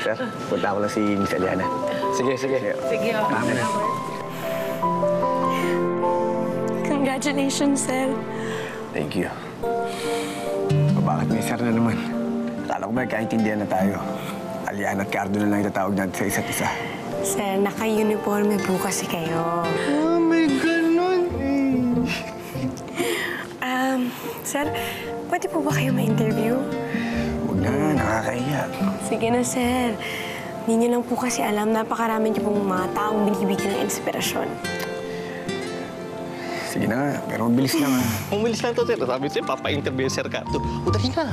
Sir, punta ko lang si Miss Eliana. Sige. Sige, Tama na. Congratulations, sir. Thank you. Bakit may sir na naman? Akala ko ba kaintindihan na tayo? Aliana at Cardo na lang itatawag natin sa isa't isa. Sir, naka-uniforme po kasi kayo. May ganun Sir, pwede po ba kayo ma-interview? Huwag na, nakakahiya. Sige na, sir. Hindi niyo lang po kasi alam, napakarami niyo pong mga taong binibigyan ng inspirasyon. Sige na nga, pero mabilis lang ha. Umilis lang to, sir. Sabi sa'yo, papa-interview Sir Cardo. O, dali na.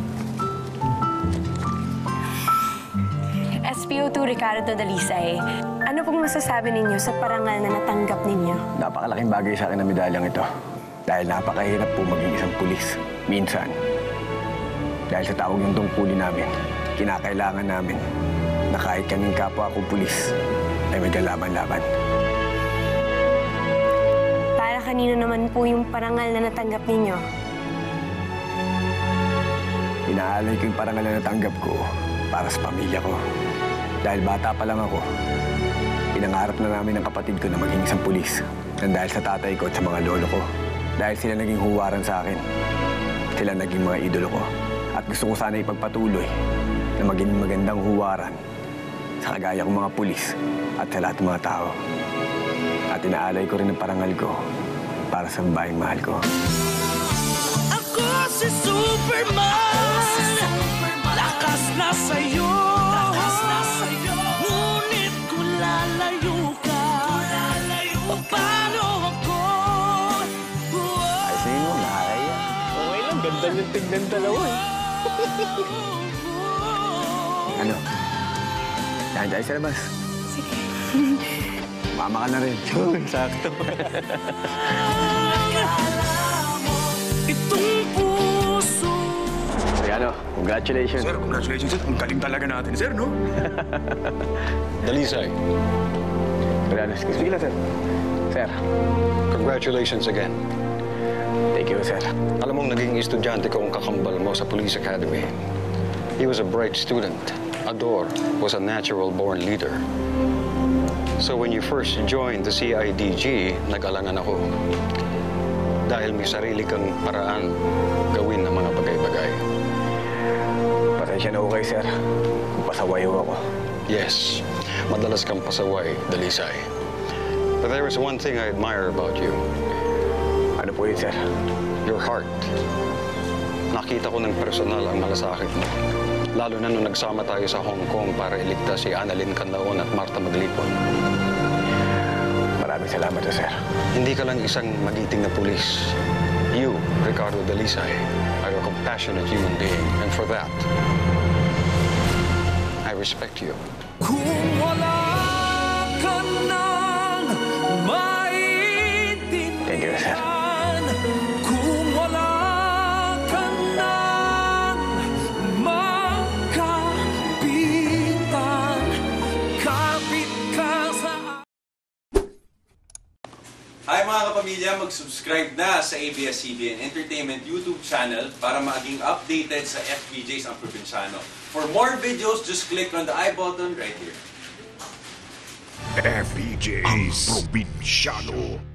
SPO2 Ricardo Dalisay, ano pong masasabi ninyo sa parangal na natanggap ninyo? Napakalaking bagay sa akin ang medalyang ito. Dahil napakahirap po maging isang pulis. Minsan. Dahil sa tawag yung tungkulin namin, kinakailangan namin na kahit kaming kapwa ko pulis ay may kalaban-laban. Para kanino naman po yung parangal na natanggap ninyo? Inaalay ko yung parangal na natanggap ko para sa pamilya ko. Dahil bata pa lang ako, pinangarap na namin ng kapatid ko na maging isang pulis. Nang dahil sa tatay ko at sa mga lolo ko. Dahil sila naging huwaran sa akin. Sila naging mga idolo ko. At gusto ko sana ipagpatuloy na maging magandang huwaran sa kagaya kong mga pulis at sa lahat ng mga tao. At inaalay ko rin ang parangal ko para sa babaeng mahal ko. Ako si Superman, lakas na sa'yo, ngunit kung lalayo ka, paano ako? Ay, sige mo, nakakaya. Okay lang, ganda yung tignan dalawa eh. Ano? Dahan tayo sa labas. Sige. Mama ka na rin. Sakto. Itong puso. Ano, congratulations. Sir, congratulations, sir. Ang galing talaga natin, sir, no? Dalisay, Excuse me lang, sir. Sir, congratulations again. thank you, sir. Alam mong naging estudyante ko ang kakambal mo sa Police Academy. He was a bright student. Ador was a natural-born leader. So when you first joined the CIDG, nag-alangan ako. Dahil may sarili kang paraan gawin ng mga bagay-bagay. Pasensya na okay, sir. Kung pasaway ho ako. Yes, madalas kang pasaway, Dalisay. But there is one thing I admire about you. Ano po yun, sir? Your heart. Nakita ko ng personal ang malasakit mo. Lalo na nung nagsama tayo sa Hong Kong para iligtas si Annalyn Canlaon at Marta Maglipon. Maraming salamat, sir. Hindi ka lang isang magiting na pulis. You, Ricardo Dalisay, are a compassionate human being. And for that, I respect you. Kung wala ka nang maintindihan, Thank you, sir. kung wala ka nang makapitan, kapit ka sa... Hi mga kapamilya, mag-subscribe na sa ABS-CBN Entertainment YouTube channel para maging updated sa FPJs ang Probinsyano. For more videos, just click on the I button right here. FPJs ang probinsyano.